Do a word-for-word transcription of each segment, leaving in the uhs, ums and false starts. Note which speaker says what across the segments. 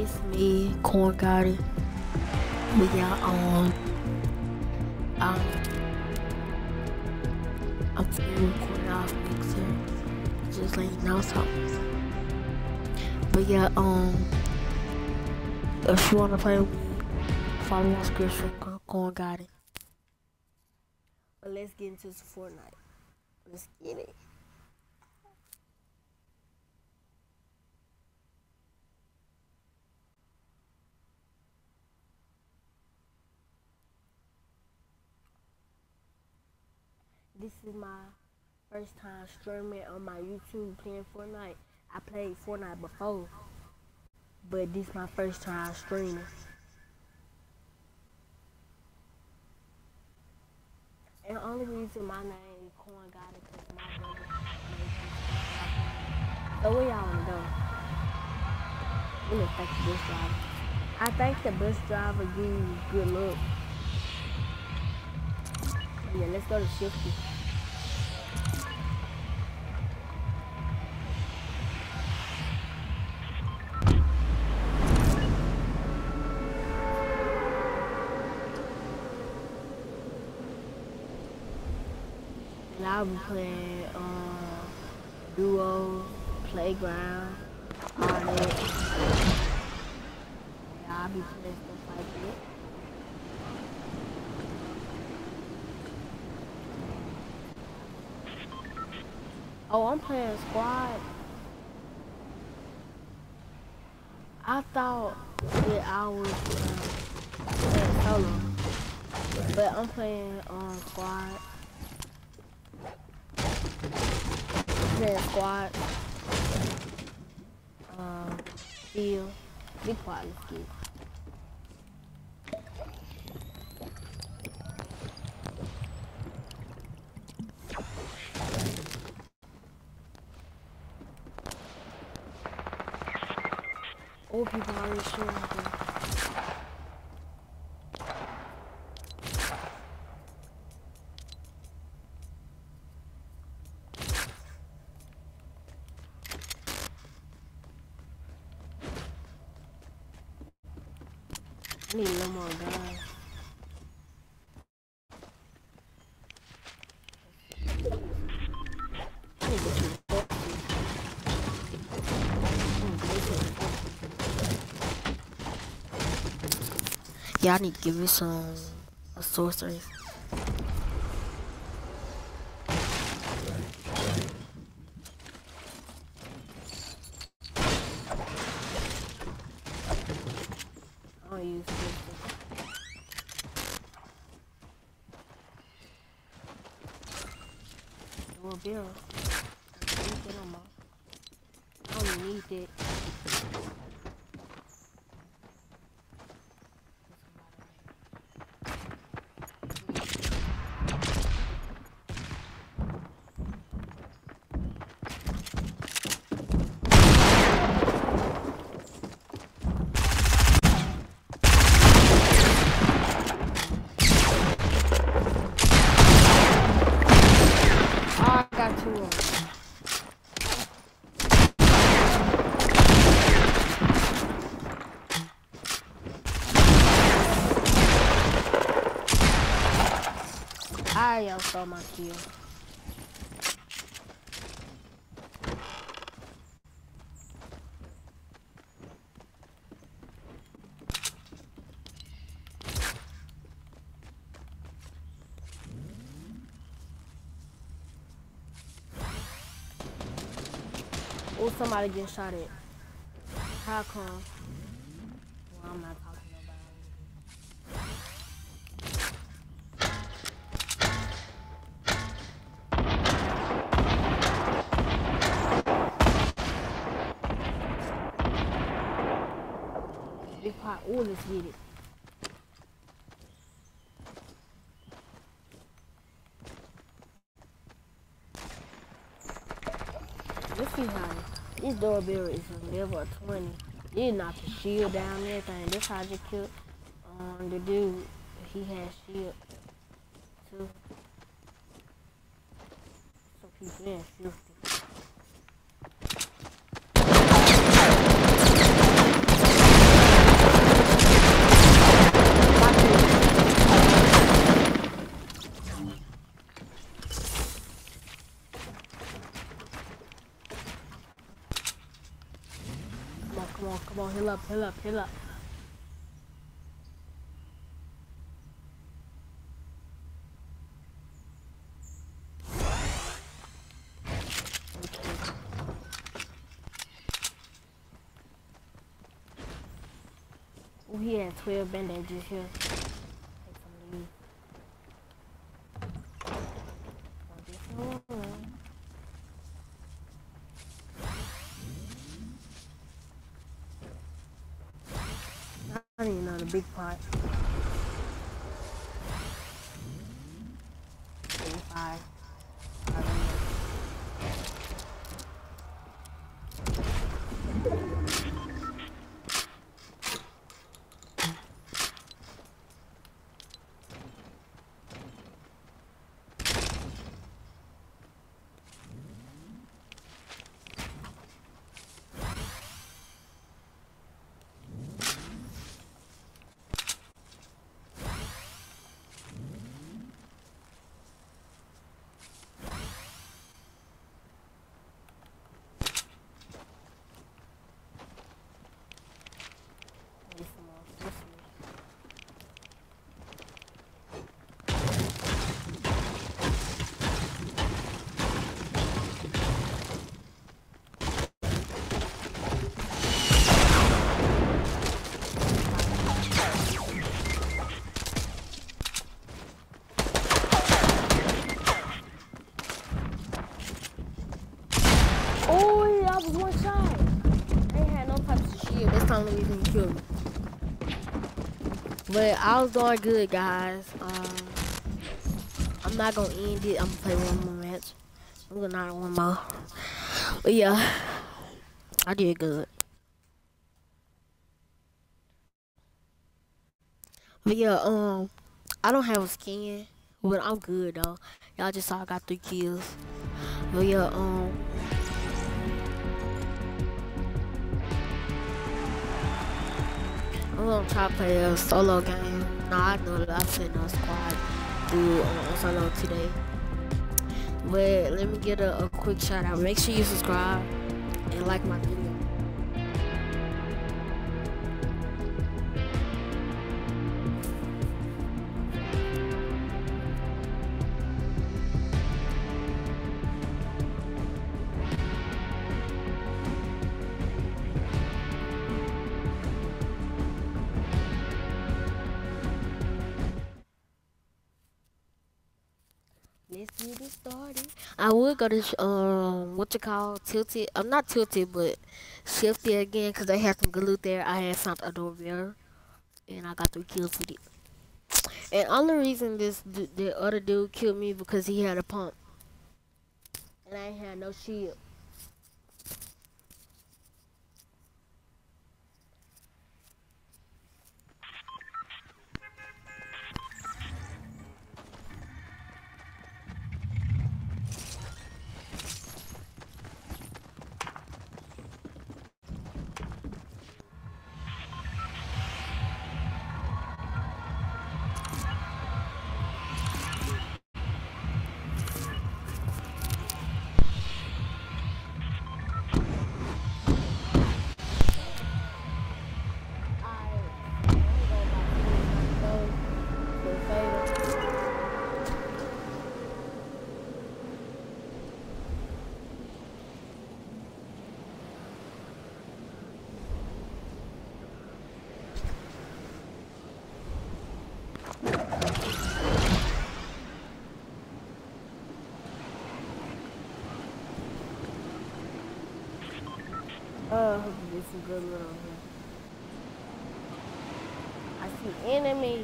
Speaker 1: it's me, Quangottiii. We got um, um, I'm still recording off mixer, just letting you know something. But yeah, um, if you wanna play with me, follow my description, Quangottiii. But let's get into some Fortnite. Let's get it. This is my first time streaming on my YouTube playing Fortnite. I played Fortnite before, but this is my first time streaming. And the only reason my name is Quangottiii because my brother made me. So where y'all wanna go? We need to thank the bus driver. I think the bus driver gives you good luck. Yeah, let's go to Shifty. And I'll be playing um, duo, playground, all that. Yeah, I'll be playing stuff like that. Oh, I'm playing squad. I thought that I was uh, playing solo, but I'm playing um, squad. Playing squad. Um, field. Be quiet, let's get it. Old people already shooting them. I need a little more guns. I need to get you a fork. Yeah, I need to give you some a sorcery. I don't use this. Well, Bill, I don't need that no more. I don't need that. I y'all saw my kill. Oh, somebody getting shot at. How come? Well, I'm not talking big pot. Oh, let's get it. Let's see how this doorbell is a level twenty. You knock the shield down and everything. This how I just killed um, the dude. He had shield too. So people in fifty. Pull up, pull up, pull up. Oh, he had twelve bandages here. Take some of these. Want this one? I need another big pot. Five. Only reason he killed me. But I was doing good, guys. Um, I'm not gonna end it. I'm gonna play one more match. I'm gonna not one more. But yeah, I did good. But yeah, um, I don't have a skin, but I'm good though. Y'all just saw I got three kills. But yeah, um. I'm gonna try to play a solo game. Nah, I know that I've seen a squad do uh, solo today. But let me get a, a quick shout out. Make sure you subscribe and like my video. Let's get it started. I would go to um what you call tilted. I'm not tilted, but shifted again because they had some good loot there. I had found a door there, and I got three kills with it. And only reason this the other dude killed me because he had a pump, and I ain't had no shield. Oh, I hope you get some good loot on here. I see enemies.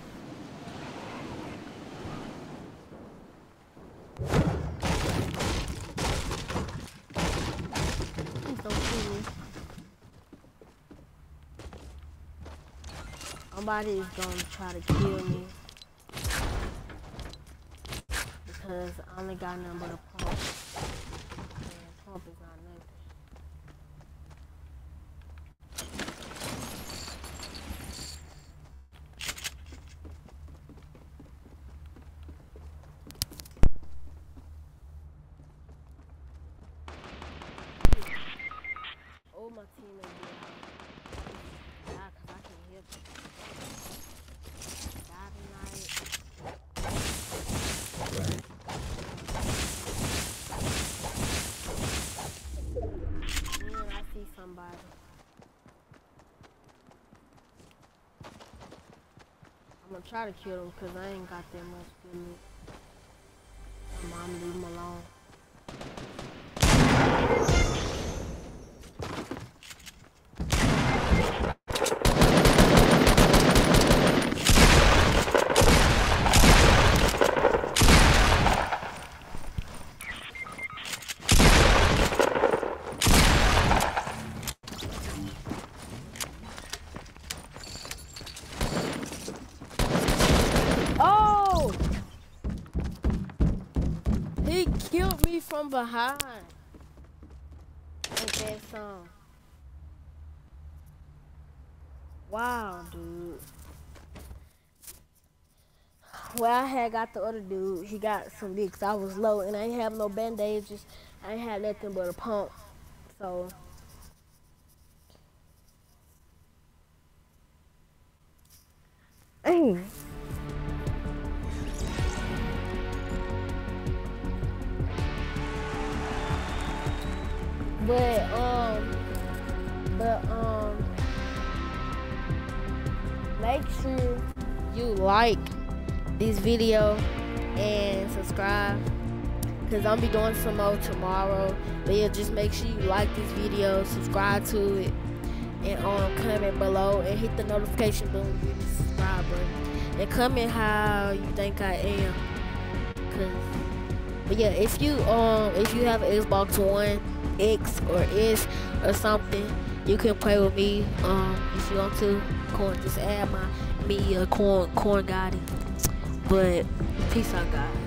Speaker 1: Please don't kill me. Somebody is gonna try to kill me because I only got nothing but a pump. And pump is not nothing. Oh, my team is doing. try to kill him because I ain't got that much good loot. Mom, leave him alone. Oh! He killed me from behind. Ain't that song? Wow, dude. Well, I had got the other dude. He got some dicks. I was low and I ain't have no bandages. I ain't had nothing but a pump. So. Dang. But um, but um, make sure you like this video and subscribe, cause I'm be doing some more tomorrow. But yeah, just make sure you like this video, subscribe to it, and um, comment below and hit the notification button, hit the subscribe button, and comment how you think I am. Cause, but yeah, if you um, if you have an Xbox One X or S or something, you can play with me um if you want to. Corn, just add my me uh, corn Quangottiii. But peace out, guys.